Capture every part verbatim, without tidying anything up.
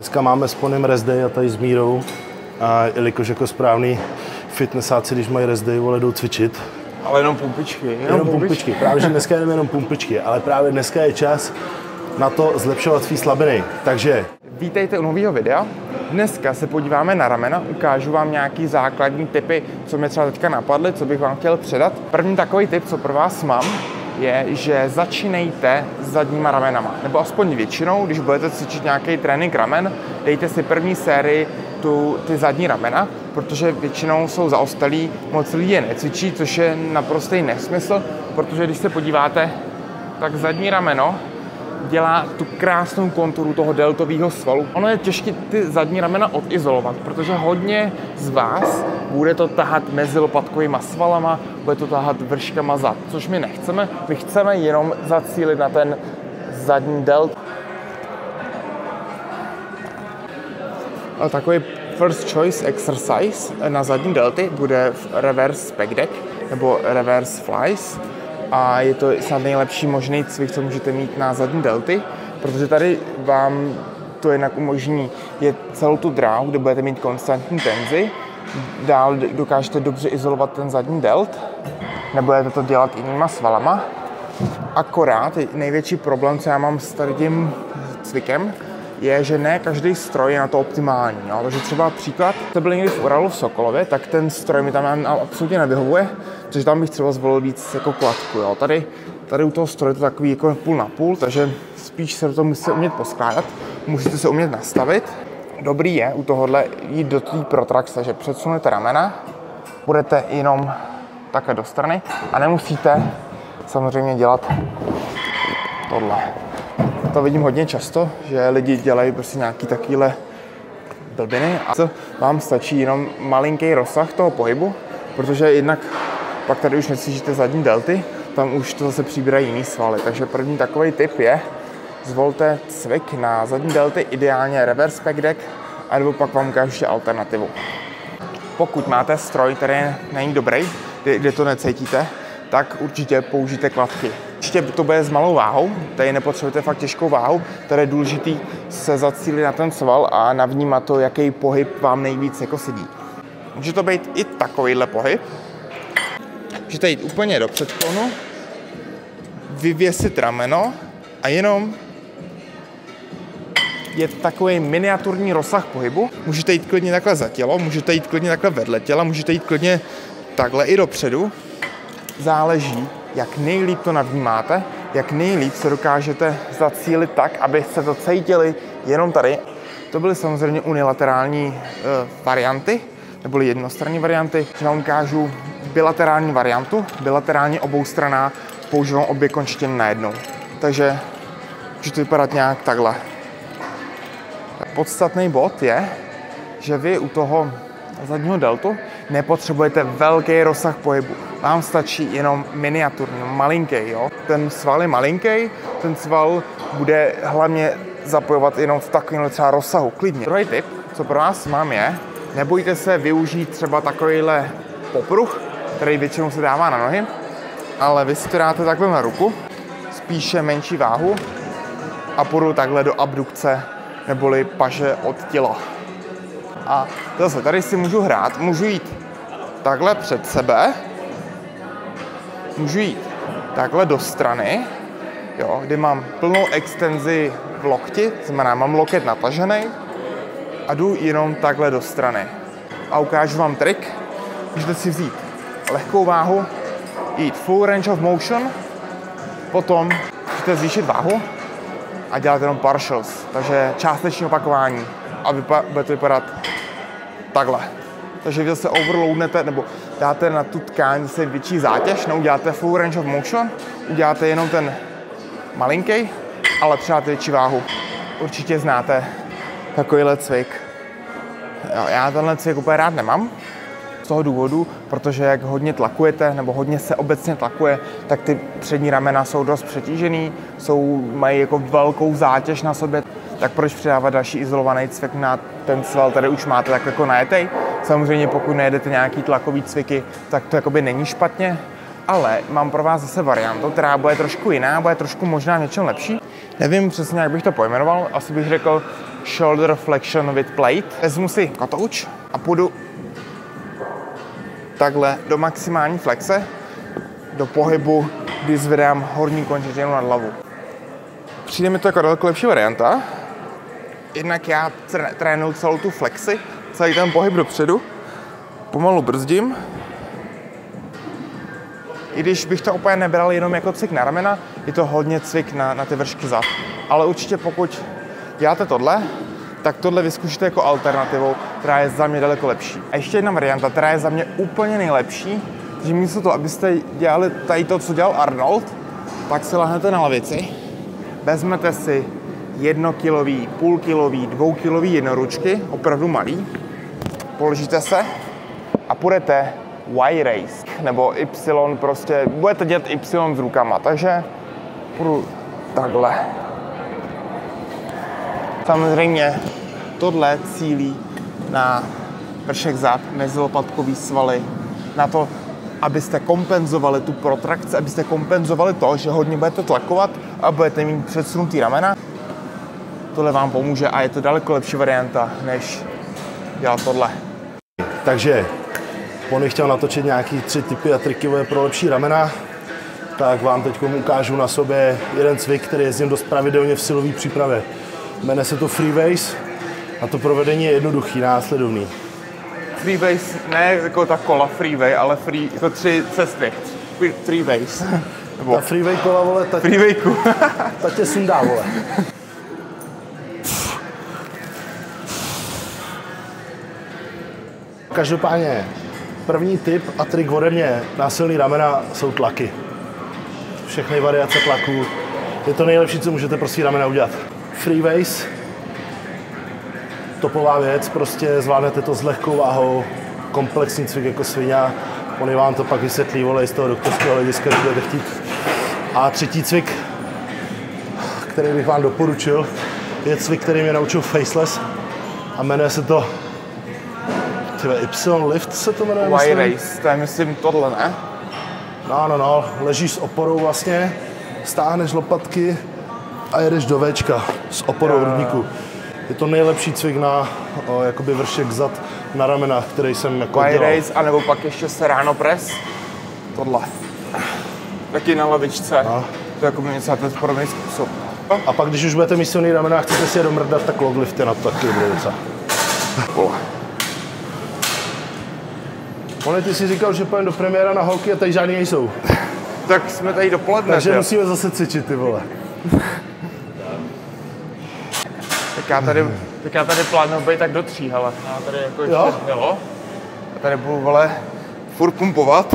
Dneska máme s Ponym rest day a tady s Mírou. A jelikož jako správný fitnessáci, když mají rest day, vole, jdou cvičit. Ale jenom pumpičky. Jenom, jenom pumpičky. pumpičky. Právě, že dneska jdeme jenom pumpičky, ale právě dneska je čas na to zlepšovat svý slabiny. Takže vítejte u nového videa. Dneska se podíváme na ramena, ukážu vám nějaký základní tipy, co mě třeba teďka napadly, co bych vám chtěl předat. První takový tip, co pro vás mám, je, že začínejte s zadníma ramenama. Nebo aspoň většinou, když budete cvičit nějaký trénink ramen, dejte si první sérii tu, ty zadní ramena, protože většinou jsou zaostalí, moc lidí je necvičí, což je naprostý nesmysl, protože když se podíváte, tak zadní rameno dělá tu krásnou konturu toho deltového svalu. Ono je těžké ty zadní ramena odizolovat, protože hodně z vás bude to tahat mezi lopatkovýma svalama, bude to tahat vrškama zad, což my nechceme. My chceme jenom zacílit na ten zadní delt. A takový first choice exercise na zadní delty bude reverse back deck nebo reverse flies. A je to snad nejlepší možný cvik, co můžete mít na zadní delty, protože tady vám to jinak umožní je celou tu dráhu, kde budete mít konstantní tenzi. Dál dokážete dobře izolovat ten zadní delt, nebudete to dělat jinýma svalama. Akorát největší problém, co já mám s tady tím cvikem, je, že ne každý stroj je na to optimální. Jo? Takže třeba příklad, to byl někdy v Uralu v Sokolově, tak ten stroj mi tam absolutně nevyhovuje, takže tam bych třeba zvolil víc jako kladku. Jo? Tady, tady u toho stroje je to takový jako půl na půl, takže spíš se do toho musíte umět poskládat, musíte se umět nastavit. Dobrý je u tohohle jít do té protraxe, že předsunete ramena, budete jenom takhle do strany a nemusíte samozřejmě dělat tohle. To vidím hodně často, že lidi dělají prostě nějaký takovýhle blbiny a co vám stačí jenom malinký rozsah toho pohybu, protože jednak pak tady už necvičíte zadní delty, tam už to zase přibírají jiný svaly. Takže první takový tip je, zvolte cvik na zadní delty, ideálně reverse back deck, anebo pak vám ukážu ještě alternativu. Pokud máte stroj, který není dobrý, kde to necítíte, tak určitě použijte kladky. Ještě to bude s malou váhou, tady nepotřebujete fakt těžkou váhu, tady je důležitý se zacílit na ten sval a navnímat to, jaký pohyb vám nejvíc jako sedí. Může to být i takovýhle pohyb. Můžete jít úplně do předklonu, vyvěsit rameno a jenom je takový miniaturní rozsah pohybu. Můžete jít klidně takhle za tělo, můžete jít klidně takhle vedle těla, můžete jít klidně takhle i dopředu. Záleží, jak nejlíp to navnímáte, jak nejlíp se dokážete zacílit tak, abyste to cítili jenom tady. To byly samozřejmě unilaterální e, varianty, neboli jednostranné varianty. Já vám ukážu bilaterální variantu, bilaterálně oboustranná, používám obě končetiny najednou. Takže může to vypadat nějak takhle. Podstatný bod je, že vy u toho zadního deltu nepotřebujete velký rozsah pohybu. Vám stačí jenom miniaturní, malinký. Jo? Ten sval je malinký, ten sval bude hlavně zapojovat jenom v takovém třeba rozsahu, klidně. Druhý tip, co pro vás mám je, nebojte se využít třeba takovýhle popruh, který většinou se dává na nohy, ale vy si to dáte takhle na ruku, spíše menší váhu a půjdu takhle do abdukce neboli paže od těla. A zase tady si můžu hrát, můžu jít takhle před sebe, můžu jít takhle do strany, jo, kdy mám plnou extenzi v lokti, znamená mám loket natažený a jdu jenom takhle do strany. A ukážu vám trik, můžete si vzít lehkou váhu, jít full range of motion, potom můžete zvýšit váhu a dělat jenom partials, takže částečné opakování a vypa- bude to vypadat takhle. Takže vy zase overloadnete, nebo dáte na tu tkáň zase větší zátěž, neuděláte full range of motion, uděláte jenom ten malinký, ale přidáte větší váhu. Určitě znáte takovýhle cvik. Jo, já tenhle cvik úplně rád nemám, z toho důvodu, protože jak hodně tlakujete, nebo hodně se obecně tlakuje, tak ty přední ramena jsou dost přetížený, jsou, mají jako velkou zátěž na sobě, tak proč přidávat další izolovaný cvik na ten sval, tady už máte tak jako najetej. Samozřejmě pokud nejedete nějaký tlakový cviky, tak to jakoby není špatně, ale mám pro vás zase variantu, která bude trošku jiná, bude trošku možná něčem lepší. Nevím přesně, jak bych to pojmenoval, asi bych řekl shoulder flexion with plate. Vezmu si kotouč a půjdu takhle do maximální flexe, do pohybu, kdy zvedám horní končetinu nad hlavu. Přijde mi to jako daleko lepší varianta. Jednak já trénuju celou tu flexi, celý ten pohyb dopředu, pomalu brzdím. I když bych to úplně nebral jenom jako cvik na ramena, je to hodně cvik na, na ty vršky zad. Ale určitě pokud děláte tohle, tak tohle vyzkoušíte jako alternativu, která je za mě daleko lepší. A ještě jedna varianta, která je za mě úplně nejlepší, že místo toho, abyste dělali tady to, co dělal Arnold, tak si lehnete na lavici, vezmete si jednokilový, půlkilový, dvoukilový jednoručky, opravdu malý, položíte se a půjdete Y raise, nebo Y prostě, budete dělat Y s rukama, takže půjdu takhle. Samozřejmě tohle cílí na vršek zad, mezilopatkový svaly, na to, abyste kompenzovali tu protrakci, abyste kompenzovali to, že hodně budete tlakovat a budete mít předsunutý ramena. Tohle vám pomůže a je to daleko lepší varianta, než dělat tohle. Takže Pony chtěl natočit nějaký tři typy a triky pro lepší ramena, tak vám teď ukážu na sobě jeden cvik, který jezdím dost pravidelně v silové přípravě. Jmenuje se to Freebase a to provedení je jednoduchý, následovný. Freebase, ne jako ta kola freeway, ale free, jako tři cesty. Freebase. Ta freeway kola, vole, ta, freewayku. ta tě sundá, vole. Každopádně první tip a trik ode mě na silný ramena jsou tlaky. Všechny variace tlaků. Je to nejlepší, co můžete pro svý ramena udělat. Freebase, topová věc, prostě zvládnete to s lehkou váhou, komplexní cvik jako svině. Oni vám to pak vysvětlí, vole, z toho doktorského hlediska, když budete chtít. A třetí cvik, který bych vám doporučil, je cvik, který mě naučil Faceless a jmenuje se to tyhle, Y-lift se to jmenuje, Y raise, to je myslím tohle, ne? No, no, no, ležíš s oporou vlastně, stáhneš lopatky a jedeš do Včka s oporou Jo. hrudníku. Je to nejlepší cvik na o, jakoby vršek zad na ramenách, který jsem jako Y dělal. raise, anebo pak ještě Serrano press. Tohle. Taky na lavičce. No. To je jako něco na ten podobný způsob. A pak, když už budete mít silný ramena a chcete si je domrdat, tak log lifty na to taky bude docela. Pone, ty jsi říkal, že půjdeme do premiéra na holky a tady žádný nejsou. Tak jsme tady dopoledne. Takže jo. musíme zase cvičit, ty vole. Tak já tady, tak já tady plánuju být tak do tří, hele. Já tady jako ještě, Jo? jo. Já tady budu, vole, furt pumpovat.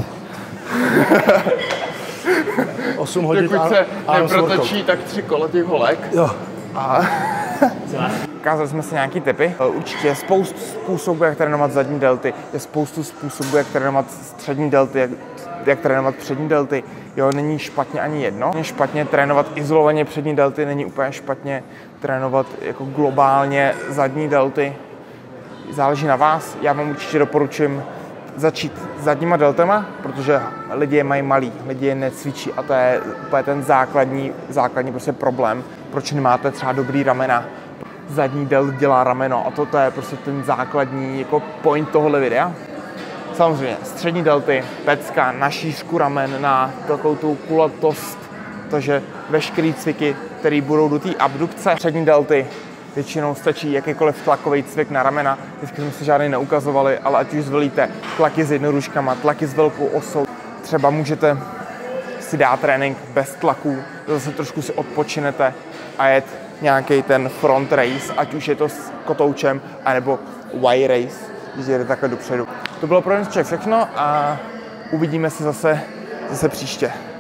osm hodin Dokud se a neprotočí, tak tři kola těch holek. Jo. A ukázali jsme si nějaký tipy. Určitě je spoustu způsobů, jak trénovat zadní delty, je spoustu způsobů, jak trénovat střední delty, jak, jak trénovat přední delty. Jo, není špatně ani jedno. Není špatně trénovat izolovaně přední delty, není úplně špatně trénovat jako globálně zadní delty. Záleží na vás. Já vám určitě doporučím začít zadníma deltama, protože lidi je mají malý, lidi je necvičí a to je úplně ten základní, základní prostě problém, proč nemáte třeba dobrý ramena. Zadní delt dělá rameno a toto je prostě ten základní jako point tohohle videa. Samozřejmě střední delty, pecka na šířku ramen, na takovou tu kulatost, takže veškerý cviky, které budou do té abdukce. Střední delty většinou stačí jakýkoliv tlakový cvik na ramena, vždycky jsme si žádný neukazovali, ale ať už zvolíte tlaky s jednoručkama, tlaky s velkou osou, třeba můžete si dát trénink bez tlaků, zase trošku si odpočinete a jet nějaký ten front race, ať už je to s kotoučem, anebo Y race, když jede takhle dopředu. To bylo pro dnešek všechno a uvidíme se zase, zase příště.